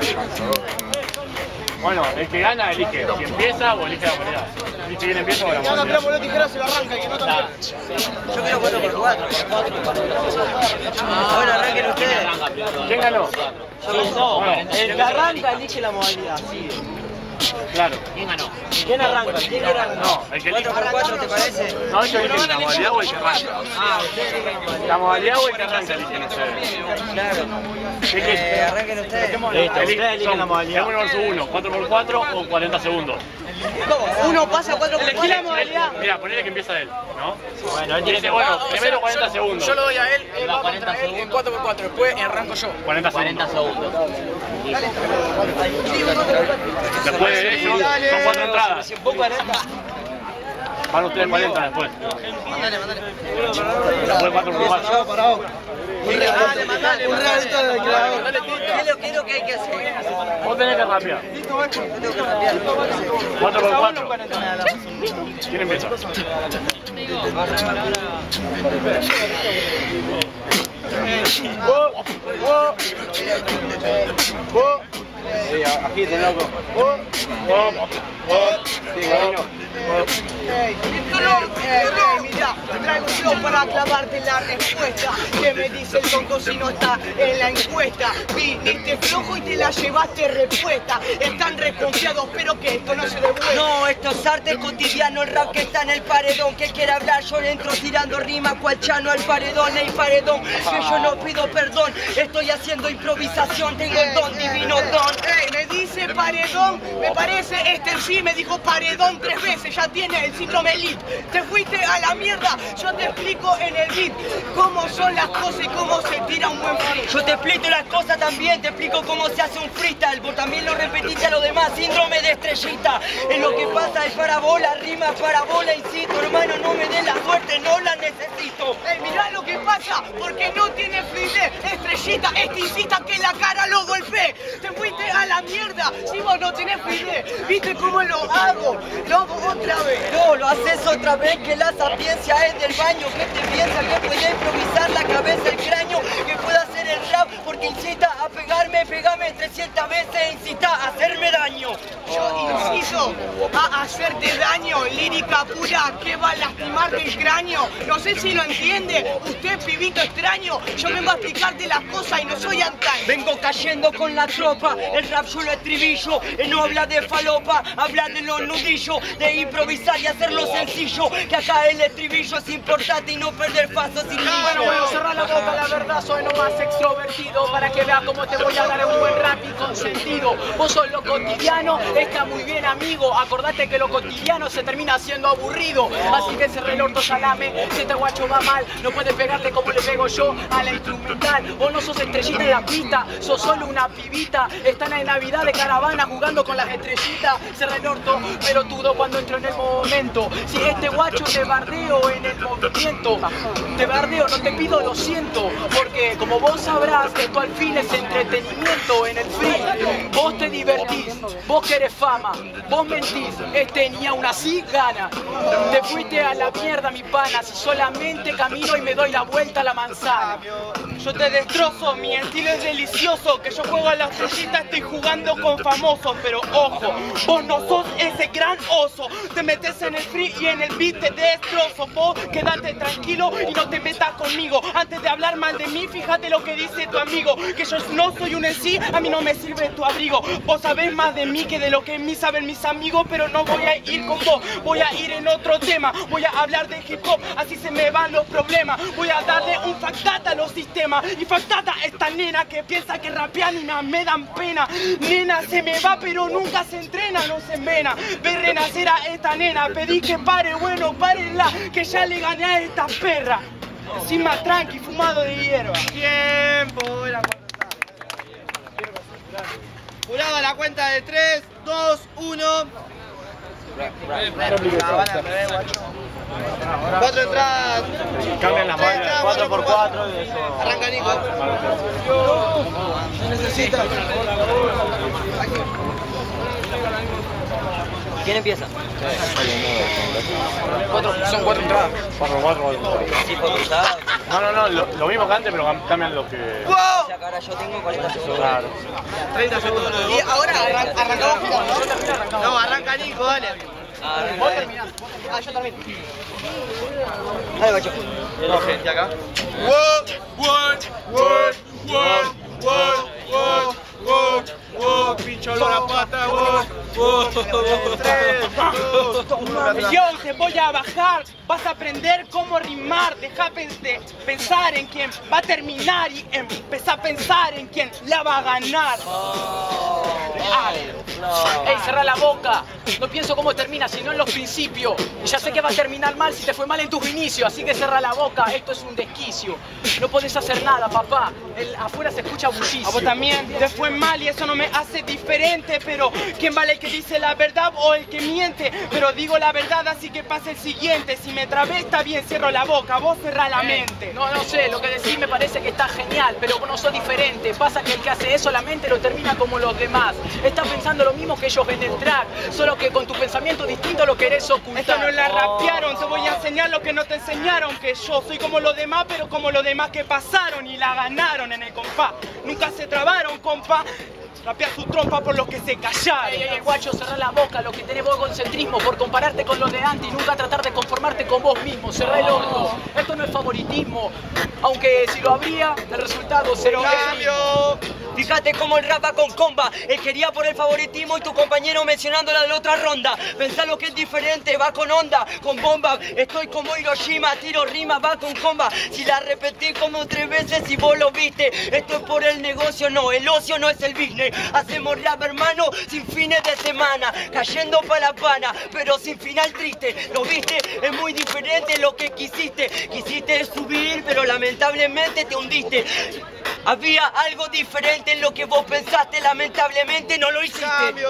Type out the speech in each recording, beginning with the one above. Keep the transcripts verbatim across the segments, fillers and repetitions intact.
Bueno, el que gana elige si empieza o elige la moneda. Elige quién empieza o la moneda. No, no, pero tijera se lo arranca y que no también. Yo quiero cuatro por cuatro. Bueno, arranquen ustedes. ¿Quién ganó? No, el que arranca elige la modalidad, sí. Claro. ¿Quién ganó? ¿Quién arranca? ¿Quién arranca? No, el que elige. ¿cuatro por cuatro te parece? No, ellos eligen la modalidad o el que arranca. Ah, ustedes eligen la modalidad. La modalidad o el que arranca eligen ustedes. Claro. ¿Qué Eh, arranquen ustedes. Listo, ustedes eligen la modalidad. uno versus uno, cuatro por cuatro o cuarenta segundos. Uno pasa cuatro por Elegí la modalidad. Mira, ponele que empieza él, ¿no? Bueno, él tiene que... Bueno, primero cuarenta segundos. Yo lo doy a él, él va contra él en cuatro por cuatro, después arranco yo. cuarenta segundos. Después de eso, son cuatro entradas. Van ustedes cuarenta después. Después cuatro por cuatro. Un realista del creador. ¿Qué es lo que hay que hacer? Vos tenés que rapear. Yo tengo que rapear. cuatro por cuatro. ¿Quién empieza? Aquí te loco. Mira, traigo yo para clavarte la respuesta. ¿Qué me dice el tonto si no está en la encuesta? Viniste flojo y te la llevaste repuesta. Están reconfiados, pero que esto no se devuelve. No, esto es arte cotidiano, el rap que está en el paredón. Que quiere hablar, yo le entro tirando rima cual Chano al paredón. Ey, paredón, que yo no pido perdón. Estoy haciendo improvisación, tengo el don, divino don. Ey, me dice paredón, me parece este en sí me dijo paredón tres veces, ya tiene el síndrome elite. Te fuiste a la mierda, yo te explico en el beat cómo son las cosas y cómo se tira un buen free. Yo te explico las cosas también, te explico cómo se hace un freestyle. Vos también lo repetiste a los demás, síndrome de estrellita. Es lo que pasa, es parabola, rima parabola, insisto, hermano, no me des la suerte, no la necesito. Ey, mirá lo que pasa, porque no tiene fluidez. Estrellita, este incita que la cara lo golpee. Te fuiste a la mierda, si vos no tenés fluidez. ¿Viste cómo lo hago? Lo hago otra vez. No, lo haces otra vez, que la sapiencia es del baño. ¿Qué te piensas? Que puede improvisar la cabeza, el cráneo, que pueda hacer el rap, porque incita a pegarme, pegame trescientas veces, incita a hacerme daño. Yo incito a hacerte daño, lírica pura que va a lastimarte el cráneo. No sé si lo entiende, usted pibito extraño. Yo vengo a explicarte las cosas y no soy antaño. Vengo cayendo con la tropa, el rap yo lo estribillo. Él no habla de falopa, habla de los nudillos, de improvisar y hacerlo sencillo. Que acá el estribillo es importante y no perder paso sin Bueno, bueno, cerrá la boca, la verdad soy nomás extrovertido. Para que veas cómo te voy a dar un buen rap y con sentido. Vos sos lo cotidiano, está muy bien amigo. Acordate que lo cotidiano se termina siendo aburrido. Así que cerré el orto salame, si este guacho va mal, no puedes pegarle como le pego yo a la instrumental. Vos no sos estrellita en la pista, sos solo una pibita. Están en Navidad de caravana jugando con las estrellitas. Cerré el orto, pero dudo cuando entro en el momento. Si este guacho te bardeo en el movimiento, te bardeo, no te pido lo siento. Porque como vos sabrás, esto al fin es entretenimiento en el free. Vos te divertís, vos querés fama, vos mentís, este ni aún así gana. Te fuiste a la mierda mi pana, si solamente camino y me doy la vuelta a la manzana. Yo te destrozo, mi estilo es delicioso. Que yo juego a la estrellita, estoy jugando con famosos. Pero ojo, vos no sos ese gran oso. Te metes en el free y en el beat te destrozo. Vos quédate tranquilo y no te metas conmigo. Antes de hablar mal de mí, fíjate lo que dice tu amigo. Que yo no soy un en sí, a mí no me sirve tu abrigo. Vos sabés más de mí que de lo que en mí saben mis amigos. Pero no voy a ir con vos, voy a ir en otro tema. Voy a hablar de hip hop, así se me van los problemas. Voy a darle un factata a los sistemas. Y factata esta nena que piensa que rapear ni me, me dan pena. Nena se me va pero nunca se entrena, no se envena. Ve renacer a esta nena, pedí que pare, bueno, párenla, que ya le gané a esta perra. Encima tranqui, fumado de hierba. Tiempo, era jurado a la cuenta de tres, dos, uno. Cuatro entradas. Cambian las manos. cuatro por cuatro. Arranca Nico. Se necesita. ¿Quién empieza? Cuatro, son cuatro entradas. Cuatro, cuatro, cuatro. Sí, por cruzada. No, no, no, lo, lo mismo que antes, pero cam- cambian los que... O sea, que ahora yo tengo cuarenta segundos. Claro. treinta segundos. Y ahora arran arrancamos jugando. No, arranca Nico, dale. Ah, Vos terminás. Ah, yo también. dale, macho. No, gente, acá. What, what, what, what, what, what, what, what, pincho la pata, what, what, Yo te voy a bajar, vas a aprender cómo rimar, deja de pensar en quién va a terminar y empezá a pensar en quién la va a ganar. ¡Ey, cerrá la boca! No pienso cómo termina, sino en los principios. Y ya sé que va a terminar mal si te fue mal en tus inicios, así que cerrá la boca, esto es un desquicio. No podés hacer nada, papá. El, afuera se escucha bullicio. A vos también te fue mal y eso no me hace diferente, pero ¿quién vale el que dice la verdad o el que miente? Pero digo la verdad, así que pasa el siguiente. Si me trabé, está bien, cierro la boca, vos cerrá la mente. No, no sé, lo que decís me parece que está genial, pero vos no sos diferente. Pasa que el que hace eso, la mente lo termina como los demás. Estás pensando lo mismo que ellos ven el track, solo que con tu pensamiento distinto lo querés ocultar. Esto no la rapearon, te voy a enseñar lo que no te enseñaron. Que yo soy como los demás, pero como los demás que pasaron y la ganaron en el compás. Nunca se trabaron, compa. Rapea su trompa por los que se callaron. Ey, ey, ey, guacho, cerrá la boca, lo que tenés vos egocentrismo por compararte con los de antes y nunca tratar de conformarte con vos mismo. Cerrá el orto. Esto no es favoritismo, aunque si lo habría, el resultado será el mismo. Fíjate cómo el rapa con comba. Él quería por el favoritismo y tu compañero mencionándola de la otra ronda. Pensá lo que es diferente, va con onda, con bomba. Estoy como Hiroshima, tiro rima, va con comba. Si la repetí como tres veces y vos lo viste. Esto es por el negocio, no, el ocio no es el business. Hacemos rap, hermano, sin fines de semana. Cayendo pa' la pana, pero sin final triste. ¿Lo viste? Es muy diferente lo que quisiste. Quisiste subir, pero lamentablemente te hundiste. Había algo diferente en lo que vos pensaste, lamentablemente no lo hiciste. Cambio.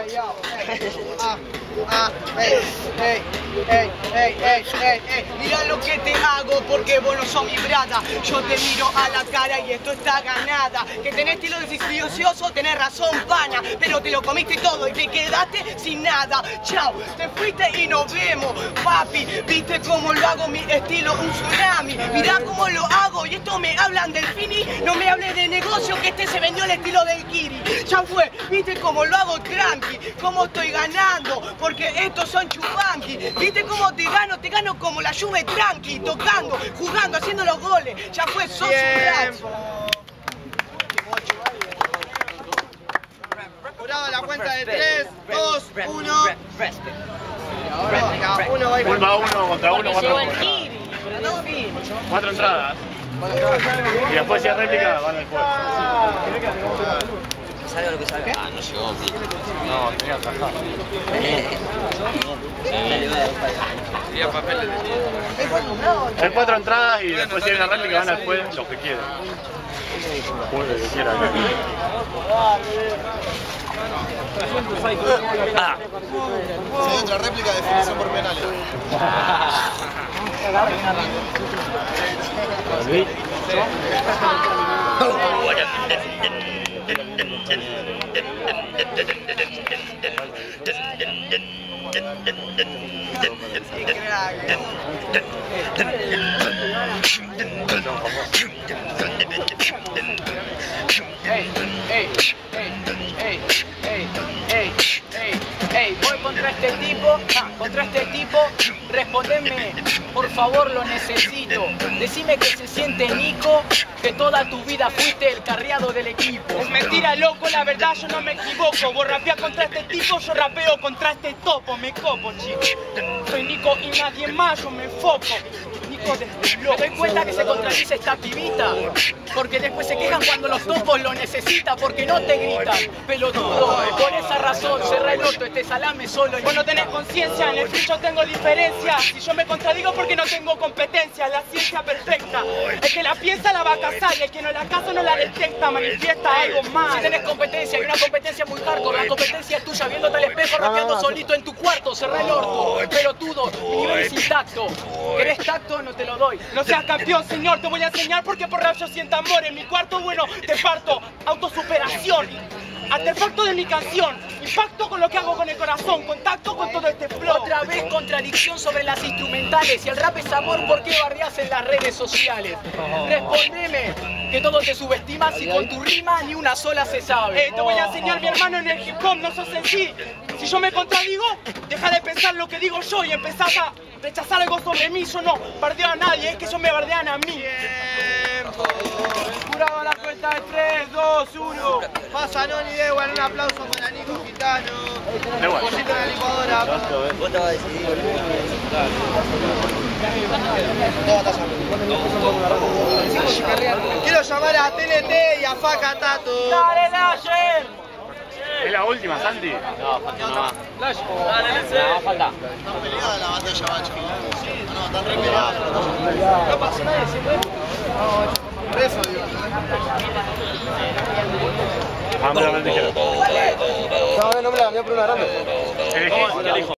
Ah, ah, ey, ey, ey, ey, ey, ey, ey. Mira lo que te hago porque vos no sos mi brada. Yo te miro a la cara y esto está ganada. Que tenés estilo delicioso, tenés razón, pana. Pero te lo comiste todo y te quedaste sin nada. Chao, te fuiste y nos vemos, papi. Viste cómo lo hago, mi estilo, un tsunami. Mirá cómo lo hago y esto me hablan del fini. No me hables de negocio que este se vendió el estilo del Kiri. Ya fue, viste cómo lo hago tranqui, cómo estoy ganando, porque estos son chubanqui. Viste cómo te gano, te gano como la Juve tranqui, tocando, jugando, haciendo los goles. Ya fue, sos un crack. Jurado, la cuenta de tres, dos, uno. Uno va Uno a uno contra uno, cuatro entradas. no. Cuatro entradas. Y después si es réplica, van al juego. Salga lo que salga. Ah, no llegó, sí. No, tenía atajado. Hay cuatro entradas y después si hay una réplica van al juego los que quieran. Juego que quieran. Ah. Si hay otra réplica, definición por penales. Ey, ey, ey, ey, ey, ey, ey, ey, voy contra este tipo, ah, contra este tipo, respondeme, por favor lo necesito, decime que se siente Nico, que toda tu vida fuiste el carriado del equipo. Es mentira, loco, la verdad yo no me equivoco. Vos rapeás contra este tipo, yo rapeo contra este topo, me copo, chico. Soy Nico y nadie más, yo me enfoco. Nico desde Me loco. doy cuenta que se contradice esta pibita, porque después se quejan cuando los topos lo necesitan, porque no te gritan, pelotudo. Por esa razón, cerrá el orto, este salame solo. Vos no tenés conciencia, en el free yo tengo diferencia. Si yo me contradigo porque no tengo competencia, la ciencia perfecta. El que la piensa la va a cazar y el que no la caza no la detecta, manifiesta algo más. Si tenés competencia, hay una competencia muy hardcore. La competencia es tuya, viéndote al espejo, rapeando solito en tu cuarto. Cerrá el orto, pelotudo, mi nivel es intacto. ¿Querés tacto? No te lo doy. No seas campeón, señor, te voy a enseñar porque por rap yo siento amor. En mi cuarto, bueno, te parto, autosuperación. Artefacto de mi canción, Impacto con lo que hago con el corazón, contacto con todo este flow. Otra vez contradicción sobre las instrumentales. Si el rap es amor, ¿por qué bardeás en las redes sociales? Respondeme, que todo te subestimas y con tu rima ni una sola se sabe. Eh, te voy a enseñar, mi hermano, en el hip hop no sos en sí. Si yo me contradigo, deja de pensar lo que digo yo y empezás a rechazar algo sobre mí. Yo no bardeo a nadie, es que ellos me bardean a mí. Tiempo. Jurado a la cuenta de tres, dos, uno. Pasa Noni Dewan, un aplauso para Nico Gitano. Dewan. Un poquito en la licuadora. Vos te vas a decidir. Quiero llamar a T N T y a Faca Tato. ¡Dale, Lasher! ¿Es la última, Santi? No, falta una más. ¡Dale, No, falta. Están peleadas la batalla, bacho. No, están re peleadas. No pasa nada, siempre. Por eso, digo. Ah, me la dijeron. No, no me la cambié por una grande. Elegí, elijo.